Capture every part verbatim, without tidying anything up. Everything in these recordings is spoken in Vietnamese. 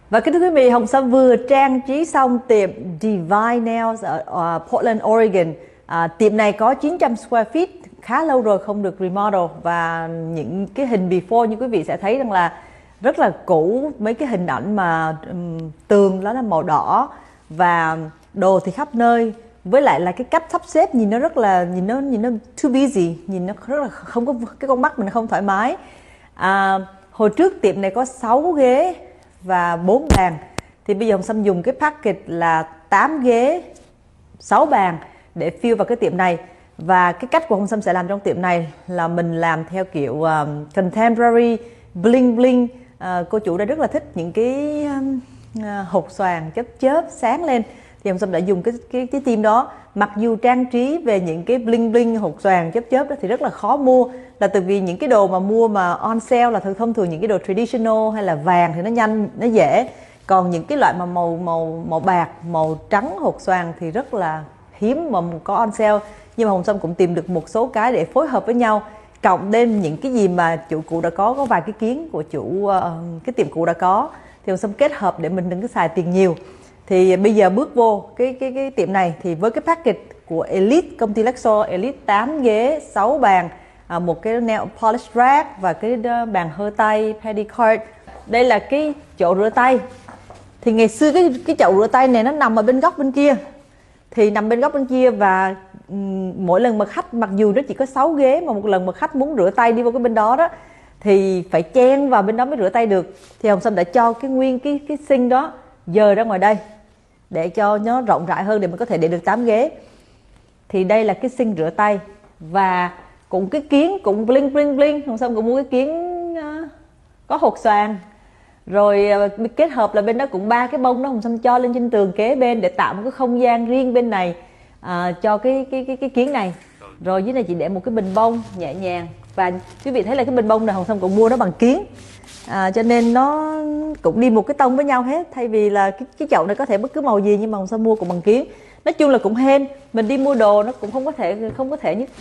Và kính thưa quý vị, Hồng Sâm vừa trang trí xong tiệm Divine Nails ở uh, Portland, Oregon. Uh, tiệm này có chín trăm square feet, khá lâu rồi không được remodel. Và những cái hình before như quý vị sẽ thấy rằng là rất là cũ. Mấy cái hình ảnh mà um, tường đó là màu đỏ và đồ thì khắp nơi. Với lại là cái cách sắp xếp nhìn nó rất là nhìn nó nhìn nó too busy, nhìn nó rất là không có cái con mắt mình không thoải mái. À, hồi trước tiệm này có sáu ghế và bốn bàn, thì bây giờ Hồng Sâm dùng cái package là tám ghế sáu bàn để fill vào cái tiệm này. Và cái cách của Hồng Sâm sẽ làm trong tiệm này là mình làm theo kiểu um, contemporary bling bling. Uh, cô chủ đã rất là thích những cái um, uh, hột xoàn chớp chớp sáng lên, thì Hồng Sâm đã dùng cái cái cái team đó. Mặc dù trang trí về những cái bling bling hột xoàn chớp chớp đó thì rất là khó mua, là từ vì những cái đồ mà mua mà on sale là thông thường những cái đồ traditional hay là vàng thì nó nhanh, nó dễ. Còn những cái loại mà màu màu màu bạc, màu trắng hột xoàn thì rất là hiếm mà có on sale. Nhưng mà Hồng Sâm cũng tìm được một số cái để phối hợp với nhau, cộng thêm những cái gì mà chủ cũ đã có, có vài cái kiến của chủ uh, cái tiệm cũ đã có, thì Hồng Sâm kết hợp để mình đừng có xài tiền nhiều. Thì bây giờ bước vô cái cái cái tiệm này thì với cái package của Elite, công ty Lexo Elite, tám ghế sáu bàn, à, một cái nail polish rack và cái bàn hơ tay pedicure. Đây là cái chậu rửa tay. Thì ngày xưa cái cái chậu rửa tay này nó nằm ở bên góc bên kia, thì nằm bên góc bên kia và um, mỗi lần mà khách, mặc dù nó chỉ có sáu ghế, mà một lần mà khách muốn rửa tay đi vào cái bên đó đó thì phải chen vào bên đó mới rửa tay được. Thì Hồng Sâm đã cho cái nguyên cái cái sink đó dời ra ngoài đây để cho nó rộng rãi hơn, để mình có thể để được tám ghế. Thì đây là cái sink rửa tay, và cũng cái kiến cũng bling bling bling. Hồng Sâm cũng mua cái kiến uh, có hột xoàn, rồi uh, kết hợp là bên đó cũng ba cái bông đó Hồng Sâm cho lên trên tường kế bên để tạo một cái không gian riêng bên này uh, cho cái cái cái cái kiến này. Rồi dưới này chị để một cái bình bông nhẹ nhàng, và quý vị thấy là cái bình bông này Hồng Sâm cũng mua nó bằng kiến. À, cho nên nó cũng đi một cái tông với nhau hết, thay vì là cái, cái chậu này có thể bất cứ màu gì, nhưng mà Hồng Sâm mua cũng bằng kiến. Nói chung là cũng hên, mình đi mua đồ nó cũng không có thể không có thể như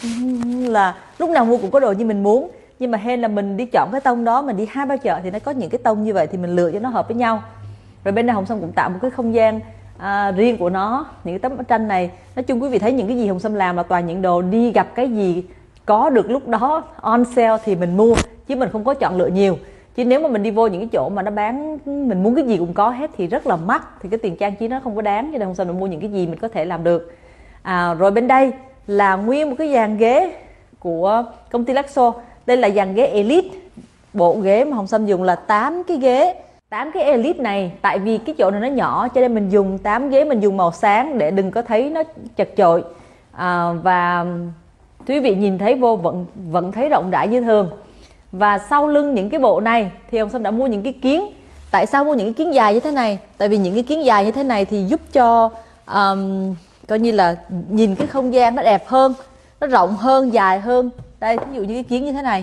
là lúc nào mua cũng có đồ như mình muốn, nhưng mà hên là mình đi chọn cái tông đó. Mình đi hai ba chợ thì nó có những cái tông như vậy thì mình lựa cho nó hợp với nhau. Rồi bên này Hồng Sâm cũng tạo một cái không gian à, riêng của nó. Những cái tấm tranh này, nói chung quý vị thấy những cái gì Hồng Sâm làm là toàn những đồ đi gặp cái gì có được lúc đó on sale thì mình mua, chứ mình không có chọn lựa nhiều. Chứ nếu mà mình đi vô những cái chỗ mà nó bán mình muốn cái gì cũng có hết thì rất là mắc, thì cái tiền trang trí nó không có đáng. Cho nên Hồng Sâm mình mua những cái gì mình có thể làm được. À, rồi bên đây là nguyên một cái dàn ghế của công ty Lexo. Đây là dàn ghế Elite. Bộ ghế mà Hồng Sâm dùng là tám cái ghế. tám cái Elite này, tại vì cái chỗ này nó nhỏ cho nên mình dùng tám ghế, mình dùng màu sáng để đừng có thấy nó chật chội. À, và quý vị nhìn thấy vô vẫn vẫn thấy rộng rãi như thường. Và sau lưng những cái bộ này thì Hồng Sâm đã mua những cái kiến. Tại sao mua những cái kiến dài như thế này? Tại vì những cái kiến dài như thế này thì giúp cho um, coi như là nhìn cái không gian nó đẹp hơn, nó rộng hơn, dài hơn. Đây, ví dụ như cái kiến như thế này,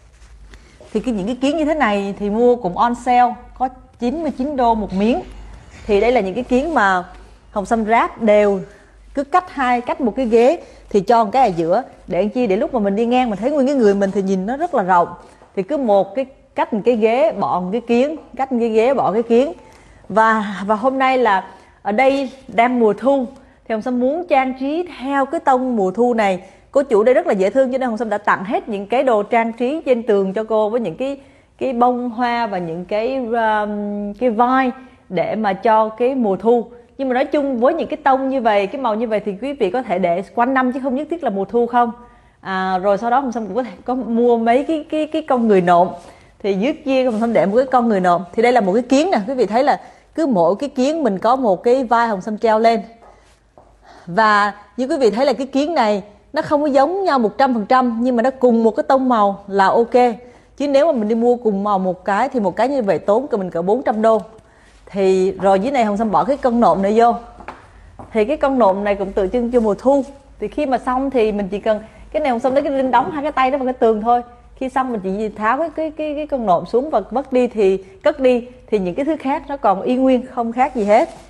thì cái, những cái kiến như thế này thì mua cũng on sale, có chín mươi chín đô một miếng. Thì đây là những cái kiến mà Hồng Sâm ráp đều, cứ cách hai cách một cái ghế thì cho một cái ở giữa, để làm chi, để lúc mà mình đi ngang mình thấy nguyên cái người mình thì nhìn nó rất là rộng. Thì cứ một cái cách một cái ghế bỏ một cái kiến, cách một cái ghế bỏ cái kiến. Và và hôm nay là ở đây đang mùa thu thì Hồng Sâm muốn trang trí theo cái tông mùa thu này. Cô chủ đây rất là dễ thương cho nên Hồng Sâm đã tặng hết những cái đồ trang trí trên tường cho cô, với những cái cái bông hoa và những cái um, cái vai để mà cho cái mùa thu. Nhưng mà nói chung với những cái tông như vậy, cái màu như vậy thì quý vị có thể để quanh năm chứ không nhất thiết là mùa thu không. À, rồi sau đó Hồng Sâm cũng có thể có mua mấy cái cái cái con người nộm. Thì dưới kia Hồng Sâm để một cái con người nộm. Thì đây là một cái kiến nè, quý vị thấy là cứ mỗi cái kiến mình có một cái vai Hồng Sâm treo lên. Và như quý vị thấy là cái kiến này nó không có giống nhau một trăm phần trăm, nhưng mà nó cùng một cái tông màu là ok. Chứ nếu mà mình đi mua cùng màu một cái thì một cái như vậy tốn của mình cỡ bốn trăm đô. Thì rồi dưới này Hồng Sâm bỏ cái con nộm này vô. Thì cái con nộm này cũng tượng trưng cho mùa thu. Thì khi mà xong thì mình chỉ cần cái này Hồng Sâm lấy cái đinh đóng hai cái tay đó vào cái tường thôi. Khi xong mình chỉ tháo cái cái cái, cái con nộm xuống và vứt đi, thì cất đi thì những cái thứ khác nó còn y nguyên, không khác gì hết.